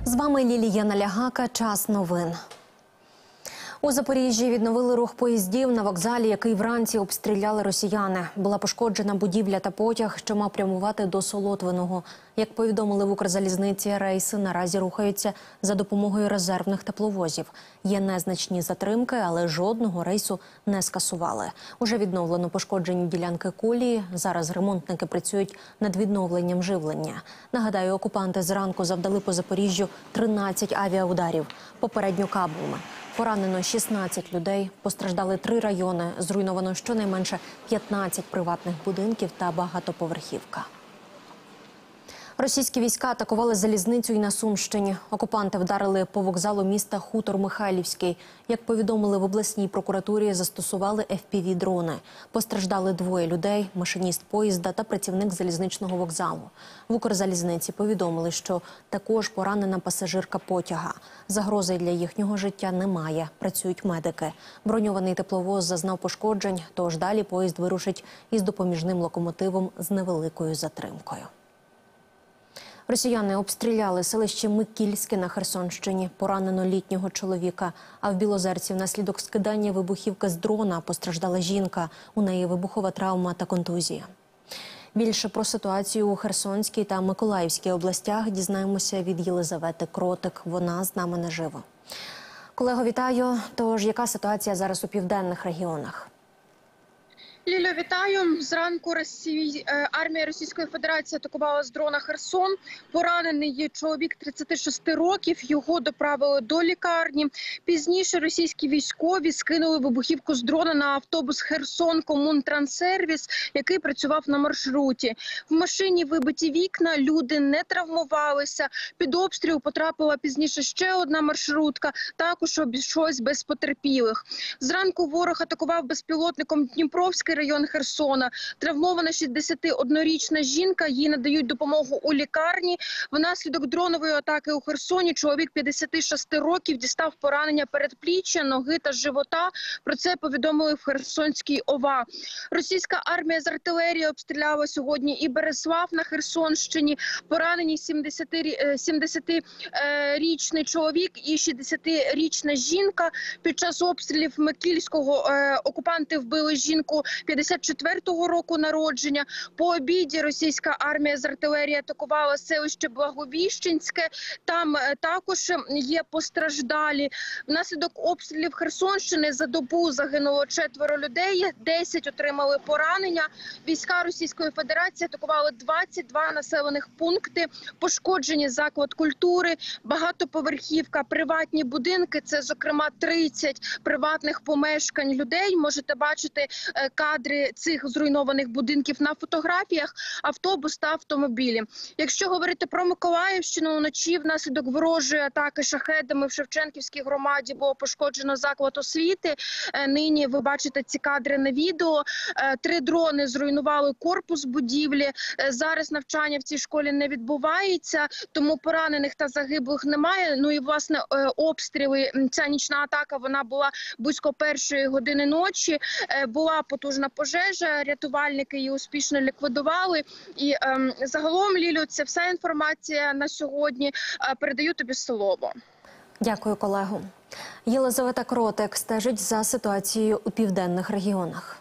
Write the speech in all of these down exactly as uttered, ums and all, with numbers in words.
З вами Лілія Налягака. Час новин. У Запоріжжі відновили рух поїздів на вокзалі, який вранці обстріляли росіяни. Була пошкоджена будівля та потяг, що мав прямувати до Солотвиного. Як повідомили в Укрзалізниці, рейси наразі рухаються за допомогою резервних тепловозів. Є незначні затримки, але жодного рейсу не скасували. Уже відновлено пошкоджені ділянки колії. Зараз ремонтники працюють над відновленням живлення. Нагадаю, окупанти зранку завдали по Запоріжжю тринадцять авіаударів, попередньо кабами. Поранено шістнадцять людей, постраждали три райони, зруйновано щонайменше п'ятнадцять приватних будинків та багатоповерхівка. Російські війська атакували залізницю і на Сумщині. Окупанти вдарили по вокзалу міста Хутор-Михайлівський. Як повідомили в обласній прокуратурі, застосували еф пі ві-дрони. Постраждали двоє людей – машиніст поїзда та працівник залізничного вокзалу. В Укрзалізниці повідомили, що також поранена пасажирка потяга. Загрози для їхнього життя немає, працюють медики. Броньований тепловоз зазнав пошкоджень, тож далі поїзд вирушить із допоміжним локомотивом з невеликою затримкою. Росіяни обстріляли селище Микільське на Херсонщині. Поранено літнього чоловіка. А в Білозерці внаслідок скидання вибухівки з дрона постраждала жінка. У неї вибухова травма та контузія. Більше про ситуацію у Херсонській та Миколаївській областях дізнаємося від Єлизавети Кротик. Вона з нами наживо. Колего, вітаю. Тож, яка ситуація зараз у південних регіонах? Лілю, вітаю. Зранку Росії... армія Російської Федерації атакувала з дрона Херсон. Поранений є чоловік тридцяти шести років. Його доправили до лікарні. Пізніше російські військові скинули вибухівку з дрона на автобус Херсон Комунтранссервіс, який працював на маршруті. В машині вибиті вікна, люди не травмувалися. Під обстріл потрапила пізніше ще одна маршрутка. Також обійшлось без потерпілих. Зранку ворог атакував безпілотником Дніпровський район Херсона. Травмована шістдесятиоднорічна жінка, їй надають допомогу у лікарні. Внаслідок дронової атаки у Херсоні чоловік п'ятдесят шість років дістав поранення передпліччя, ноги та живота. Про це повідомили в Херсонській ОВА. Російська армія з артилерії обстріляла сьогодні і Береслав на Херсонщині. Поранені сімдесятирічний чоловік і шістдесятирічна жінка. Під час обстрілів Микільського окупанти вбили жінку п'ятдесят четвертого року народження. По обіді російська армія з артилерії атакувала селище Благовіщенське. Там також є постраждалі. Внаслідок обстрілів Херсонщини за добу загинуло четверо людей, десять отримали поранення. Війська Російської Федерації атакували двадцять два населених пункти, пошкоджені заклад культури, багатоповерхівка, приватні будинки. Це, зокрема, тридцять приватних помешкань людей. Можете бачити кадри цих зруйнованих будинків на фотографіях, автобус та автомобілі. Якщо говорити про Миколаївщину, вночі внаслідок ворожої атаки шахедами в Шевченківській громаді було пошкоджено заклад освіти. Нині ви бачите ці кадри на відео. Три дрони зруйнували корпус будівлі. Зараз навчання в цій школі не відбувається, тому поранених та загиблих немає. Ну і, власне, обстріли, ця нічна атака, вона була близько першої години ночі. Була потужна пожежа, рятувальники її успішно ліквідували. І ем, загалом, Лілю, це вся інформація на сьогодні. Передаю тобі слово. Дякую, колего. Єлизавета Кротик стежить за ситуацією у південних регіонах.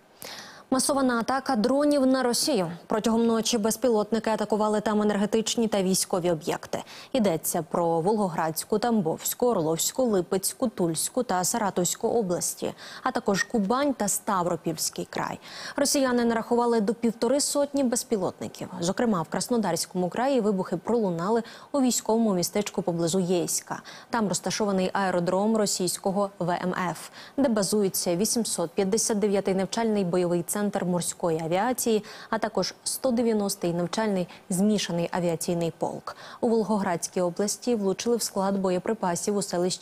Масована атака дронів на Росію. Протягом ночі безпілотники атакували там енергетичні та військові об'єкти. Йдеться про Волгоградську, Тамбовську, Орловську, Липецьку, Тульську та Саратовську області, а також Кубань та Ставропільський край. Росіяни нарахували до півтори сотні безпілотників. Зокрема, в Краснодарському краї вибухи пролунали у військовому містечку поблизу Єйська. Там розташований аеродром російського ве ем еф, де базується вісімсот п'ятдесят дев'ятий навчальний бойовий центр Центр морської авіації, а також сто дев'яностий навчальний змішаний авіаційний полк. У Волгоградській області влучили в склад боєприпасів у селищі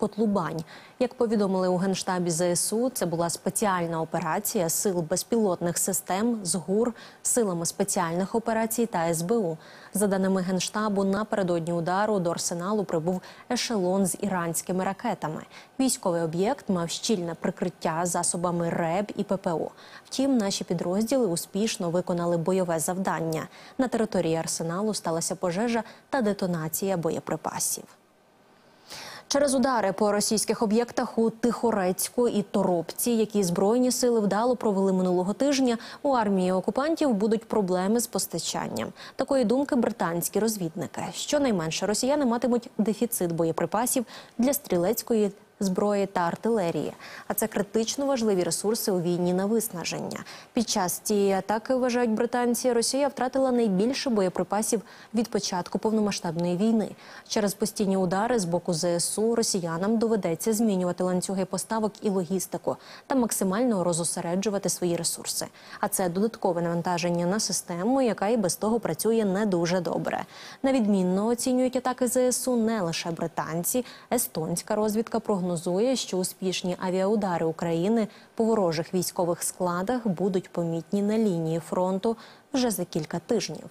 Котлубань. Як повідомили у Генштабі ЗСУ, це була спеціальна операція сил безпілотних систем з ГУР, силами спеціальних операцій та ес бе у. За даними Генштабу, напередодні удару до арсеналу прибув ешелон з іранськими ракетами. Військовий об'єкт мав щільне прикриття засобами РЕБ і пе пе о. Втім, наші підрозділи успішно виконали бойове завдання. На території арсеналу сталася пожежа та детонація боєприпасів. Через удари по російських об'єктах у Тихорецьку і Торопці, які Збройні сили вдало провели минулого тижня, у армії окупантів будуть проблеми з постачанням. Такої думки британські розвідники. Щонайменше росіяни матимуть дефіцит боєприпасів для стрілецької зброї та артилерії. А це критично важливі ресурси у війні на виснаження. Під час цієї атаки, вважають британці, Росія втратила найбільше боєприпасів від початку повномасштабної війни. Через постійні удари з боку зе ес у росіянам доведеться змінювати ланцюги поставок і логістику та максимально розосереджувати свої ресурси. А це додаткове навантаження на систему, яка і без того працює не дуже добре. На відмінно оцінюють атаки зе ес у не лише британці. Естонська розвідка прогнозує, Прогнозує, що успішні авіаудари України по ворожих військових складах будуть помітні на лінії фронту вже за кілька тижнів.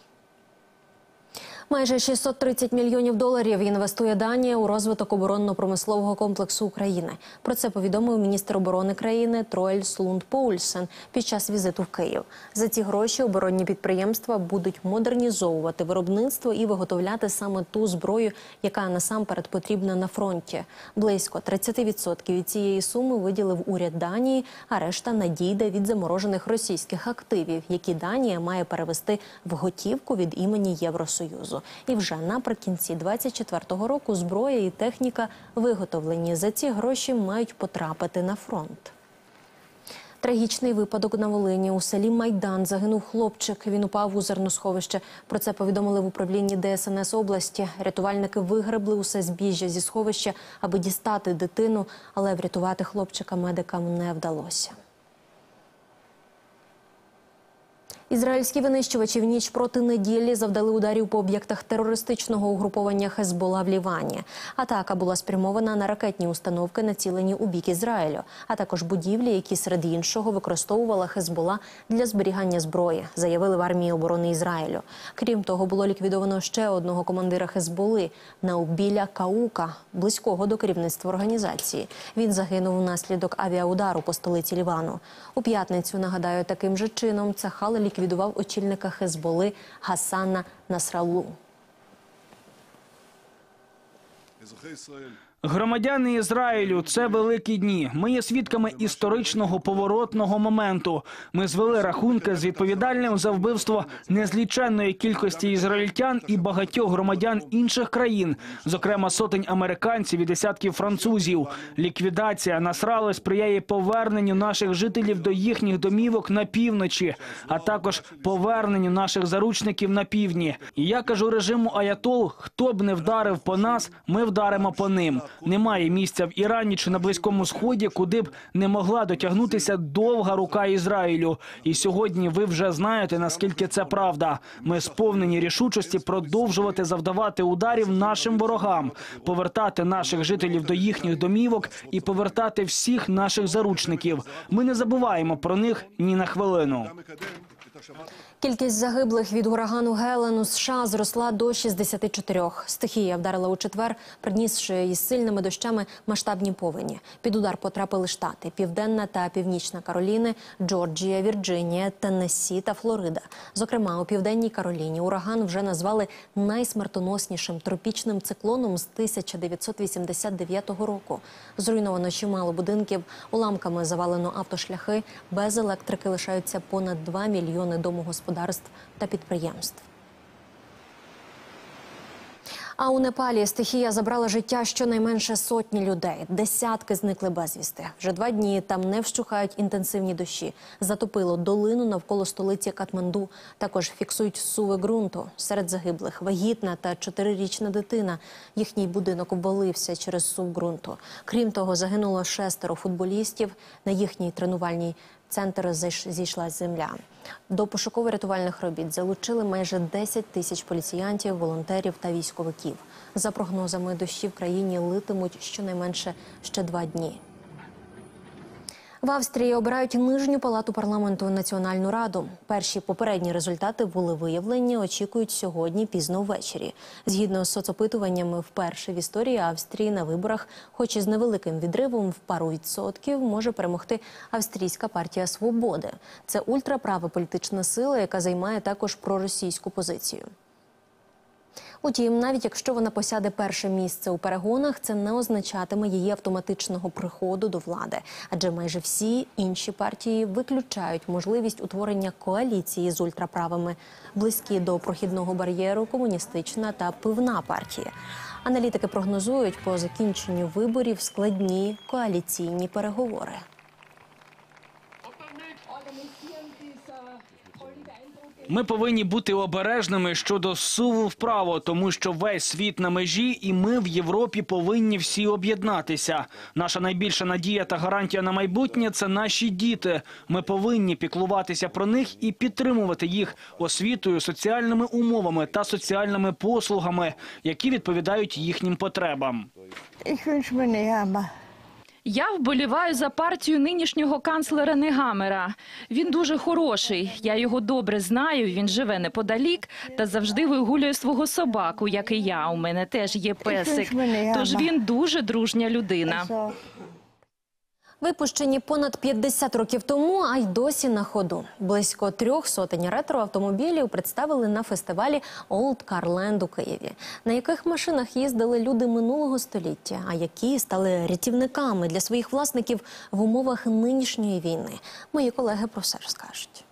Майже шістсот тридцять мільйонів доларів інвестує Данія у розвиток оборонно-промислового комплексу України. Про це повідомив міністр оборони країни Троельс Лунд Поульсен під час візиту в Київ. За ці гроші оборонні підприємства будуть модернізовувати виробництво і виготовляти саме ту зброю, яка насамперед потрібна на фронті. Близько тридцять відсотків від цієї суми виділив уряд Данії, а решта надійде від заморожених російських активів, які Данія має перевести в готівку від імені Євросоюзу. І вже наприкінці двадцять четвертого року зброя і техніка, виготовлені за ці гроші, мають потрапити на фронт. Трагічний випадок на Волині. У селі Майдан загинув хлопчик. Він упав у зерносховище. Про це повідомили в управлінні де ес ен ес області. Рятувальники вигребли усе збіжжя зі сховища, аби дістати дитину, але врятувати хлопчика медикам не вдалося. Ізраїльські винищувачі в ніч проти неділі завдали ударів по об'єктах терористичного угруповання Хезбола в Лівані. Атака була спрямована на ракетні установки, націлені у бік Ізраїлю, а також будівлі, які серед іншого використовувала Хезбола для зберігання зброї, заявили в армії оборони Ізраїлю. Крім того, було ліквідовано ще одного командира Хезболи – Наубіля Каука, близького до керівництва організації. Він загинув внаслідок авіаудару по столиці Лівану. У п'ятницю, нагадаю, таким же чином Цахал ліквідував очільника Хезболи Гасана Насраллу. Громадяни Ізраїлю – це великі дні. Ми є свідками історичного поворотного моменту. Ми звели рахунки з відповідальним за вбивство незліченної кількості ізраїльтян і багатьох громадян інших країн, зокрема сотень американців і десятків французів. Ліквідація Насралли сприяє поверненню наших жителів до їхніх домівок на півночі, а також поверненню наших заручників на півдні. І я кажу режиму аятол, хто б не вдарив по нас, ми вдаримо по ним. Немає місця в Ірані чи на Близькому Сході, куди б не могла дотягнутися довга рука Ізраїлю. І сьогодні ви вже знаєте, наскільки це правда. Ми сповнені рішучості продовжувати завдавати ударів нашим ворогам, повертати наших жителів до їхніх домівок і повертати всіх наших заручників. Ми не забуваємо про них ні на хвилину. Кількість загиблих від урагану Гелен у США зросла до шістдесяти чотирьох. Стихія вдарила у четвер, принісши із сильними дощами масштабні повені. Під удар потрапили штати – Південна та Північна Кароліни, Джорджія, Вірджинія, Теннессі та Флорида. Зокрема, у Південній Кароліні ураган вже назвали найсмертоноснішим тропічним циклоном з тисяча дев'ятсот вісімдесят дев'ятого року. Зруйновано чимало будинків, уламками завалено автошляхи, без електрики лишаються понад два мільйони домогосподарств та підприємств. А у Непалі стихія забрала життя щонайменше сотні людей. Десятки зникли безвісти. Вже два дні там не вщухають інтенсивні дощі. Затопило долину навколо столиці Катманду. Також фіксують зсуви ґрунту. Серед загиблих вагітна та чотирирічна дитина. Їхній будинок обвалився через зсув ґрунту. Крім того, загинуло шестеро футболістів на їхній тренувальній центр зайш- зійшла земля. До пошуково-рятувальних робіт залучили майже десять тисяч поліціянтів, волонтерів та військовиків. За прогнозами, дощі в країні литимуть щонайменше ще два дні. В Австрії обирають нижню палату парламенту Національну раду. Перші попередні результати волевиявлення очікують сьогодні пізно ввечері. Згідно з соцопитуваннями, вперше в історії Австрії на виборах, хоч і з невеликим відривом в пару відсотків, може перемогти Австрійська партія Свободи. Це ультраправа політична сила, яка займає також проросійську позицію. Утім, навіть якщо вона посяде перше місце у перегонах, це не означатиме її автоматичного приходу до влади. Адже майже всі інші партії виключають можливість утворення коаліції з ультраправими. Близькі до прохідного бар'єру комуністична та пивна партія. Аналітики прогнозують, по закінченню виборів складні коаліційні переговори. Ми повинні бути обережними щодо суву вправо, тому що весь світ на межі, і ми в Європі повинні всі об'єднатися. Наша найбільша надія та гарантія на майбутнє – це наші діти. Ми повинні піклуватися про них і підтримувати їх освітою, соціальними умовами та соціальними послугами, які відповідають їхнім потребам. Я вболіваю за партію нинішнього канцлера Негамера. Він дуже хороший, я його добре знаю, він живе неподалік та завжди вигулює свого собаку, як і я. У мене теж є песик, тож він дуже дружня людина. Випущені понад п'ятдесят років тому, а й досі на ходу. Близько трьох сотень ретро-автомобілів представили на фестивалі Old Car Land у Києві. На яких машинах їздили люди минулого століття, а які стали рятівниками для своїх власників в умовах нинішньої війни. Мої колеги про все розкажуть.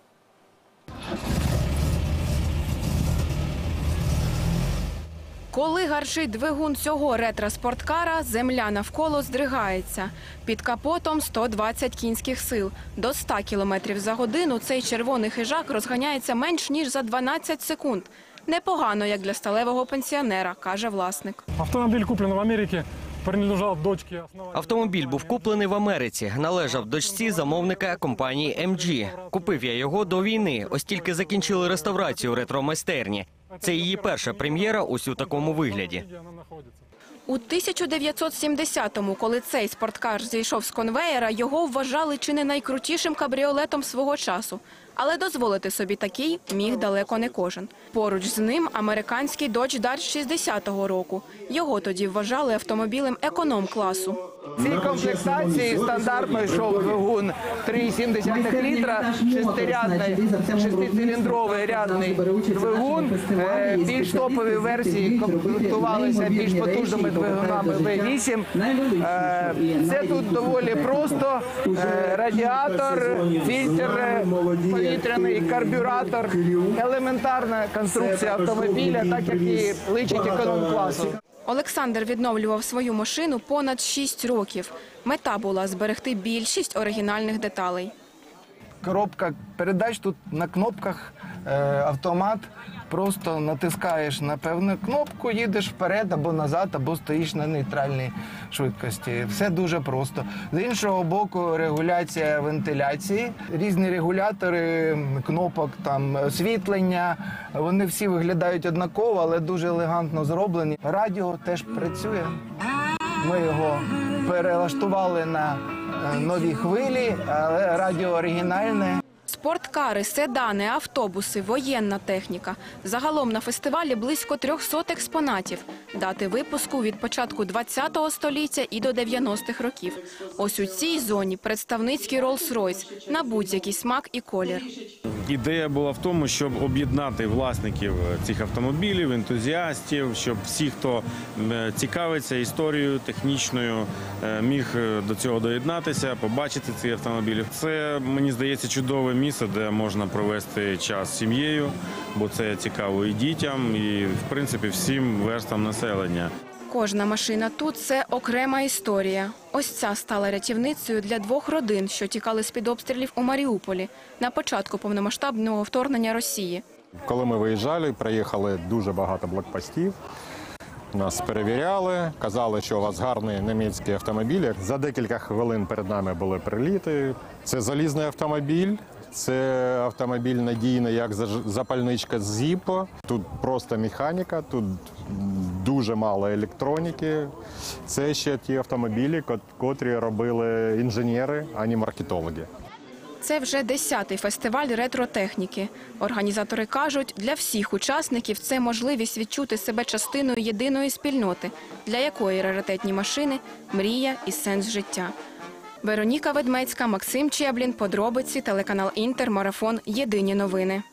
Коли гарчить двигун цього ретро-спорткара, земля навколо здригається. Під капотом сто двадцять кінських сил. До ста кілометрів за годину цей червоний хижак розганяється менш ніж за дванадцять секунд. Непогано, як для сталевого пенсіонера, каже власник. Автомобіль куплений в Америці, принадлежав дочці. Автомобіль був куплений в Америці, належав дочці замовника компанії ем джі. Купив я його до війни, ось тільки закінчили реставрацію ретро-майстерні. Це її перша прем'єра ось у такому вигляді. У тисяча дев'ятсот сімдесятому, коли цей спорткар зійшов з конвеєра, його вважали чи не найкрутішим кабріолетом свого часу. Але дозволити собі такий міг далеко не кожен. Поруч з ним американський Dodge Dart шістдесятого року. Його тоді вважали автомобілем економ-класу. В цій комплектації стандартно йшов двигун три цілих сім десятих літра, шестирядний, шестициліндровий рядний двигун. Більш топові версії комплектувалися більш потужними двигунами ве вісім. Це тут доволі просто. Радіатор, фільтр повітряний, карбюратор. Елементарна конструкція автомобіля, так як і личить економ-класу. Олександр відновлював свою машину понад шість років. Мета була зберегти більшість оригінальних деталей. Коробка передач тут на кнопках, автомат. Просто натискаєш на певну кнопку, їдеш вперед або назад, або стоїш на нейтральній швидкості. Все дуже просто. З іншого боку, регуляція вентиляції, різні регулятори кнопок, там освітлення, вони всі виглядають однаково, але дуже елегантно зроблені. Радіо теж працює. Ми його перелаштували на нові хвилі, але радіо оригінальне. Спорткари, седани, автобуси, воєнна техніка. Загалом на фестивалі близько трьохсот експонатів. Дати випуску від початку двадцятого століття і до дев'яностих років. Ось у цій зоні представницький Rolls-Royce на будь-який смак і колір. Ідея була в тому, щоб об'єднати власників цих автомобілів, ентузіастів, щоб всі, хто цікавиться історією технічною, міг до цього доєднатися, побачити ці автомобілі. Це, мені здається, чудове місце, де можна провести час з сім'єю, бо це цікаво і дітям, і, в принципі, всім верстам населення. Кожна машина тут – це окрема історія. Ось ця стала рятівницею для двох родин, що тікали з-під обстрілів у Маріуполі на початку повномасштабного вторгнення Росії. Коли ми виїжджали, проїхали дуже багато блокпостів. Нас перевіряли, казали, що у вас гарні німецькі автомобілі. За декілька хвилин перед нами були приліти. Це залізний автомобіль. Це автомобіль надійний, як запальничка Zippo. Тут просто механіка, тут дуже мало електроніки. Це ще ті автомобілі, котрі робили інженери, а не маркетологи. Це вже десятий фестиваль ретротехніки. Організатори кажуть, для всіх учасників це можливість відчути себе частиною єдиної спільноти, для якої раритетні машини – мрія і сенс життя. Вероніка Ведмецька, Максим Чеблін, подробиці, телеканал Інтер, марафон «Єдині новини».